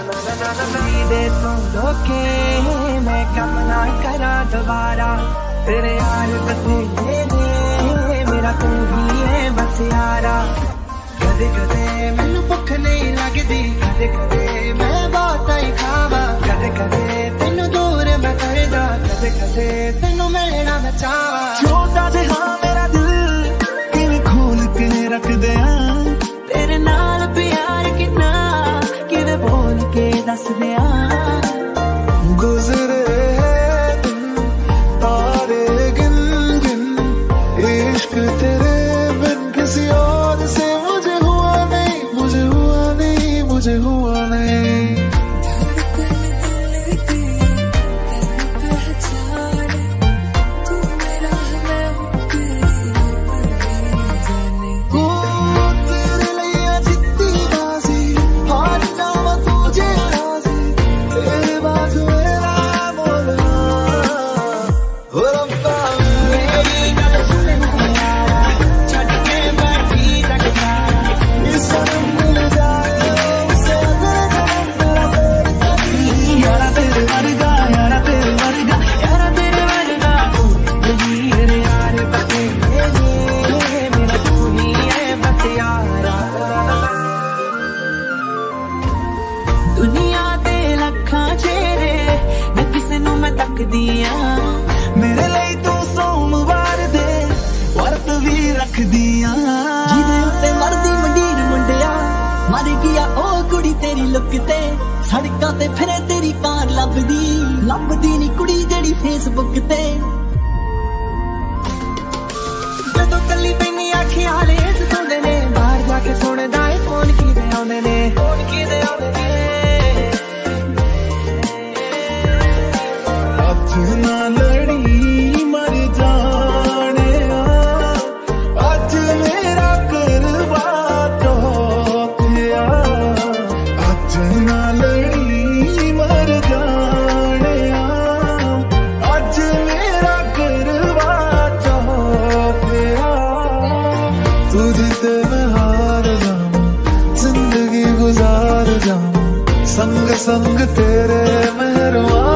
दे तू धोखे मैं कम ना करा दोबारा तेरे यार बतेरे ने मेरा तू ही है बस यारा कदे कदे मैनू भुख नहीं लगदी कदे कदे मैं बहुत ही खावा कदे कदे तेनू दूर मैं कर जा कदे कदे तेनू मिलना मैं चाहवा छोटा जिहा मेरा दिल किवें खोल के रख दिया तेरे नाल प्यार कितना किवें बोल के दस दिया गुजरे तारे गिन गिन इश्क तेरे बिन किसी और से मुझे हुआ नहीं मुझे हुआ नहीं मुझे हुआ नहीं मेरे लिए तू सोमवार दे वर्त भी रख दिया जिदे उत्ते मरदी मंडीर मुंडिया मर गया ओ कुड़ी तेरी लुक ते सड़कां ते फिरे तेरी कार लभदी नी कुड़ी जेड़ी फेसबुक ते जदों कल्ली पैनी अखियां वाले सुनदे ने बाहर जाके सुनदा ए फोन किदे आउंदे ने ना लड़ी मर जाने आज मेरा करवा चौथिया आज ना लड़ी मर जाने आज मेरा करवा चौथिया तुझसे मैं हार जाऊं जिंदगी गुजार जाऊं संग संग तेरे मेहरबान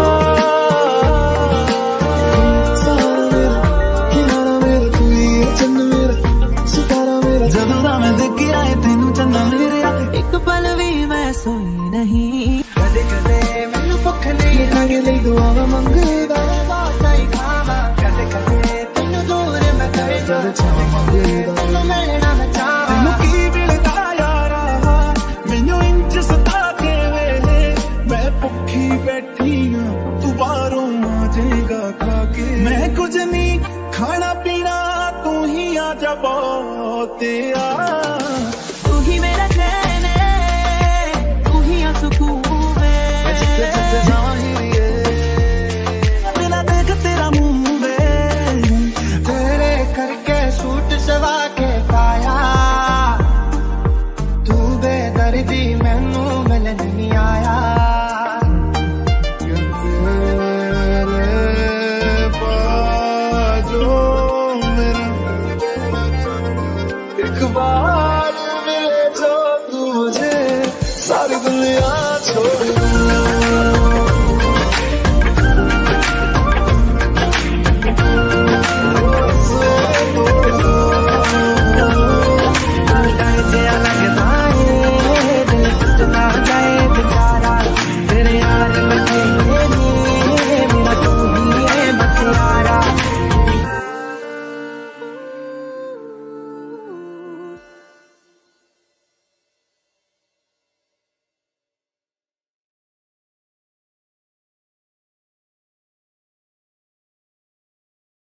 एक पल भी मैं सोई नहीं कदे कदे मैनू भुख नहीं लगदी दुआ मंगदा बहुत ही खावा कदे कदे तेनू दूर मैं कर जा तेनू मिलना मैं चाहवा तेनू की मिलदा यारा मैनू इंच सता के वेले मैं भुखी बैठी हां तू बाहरों आ जाएगा खा के मैं कुछ नहीं खाना पीना तू ही आ जा बहुतिया तू ही मेरा चैन है तू ही आ सुकून है बिना देख तेरा मुंह में तेरे करके सूट सवा के पाया तू बेदर्दी मैनू मिलन नहीं आया एक बार मिले जो तू मुझे सारी दुनिया छोड़ दूँ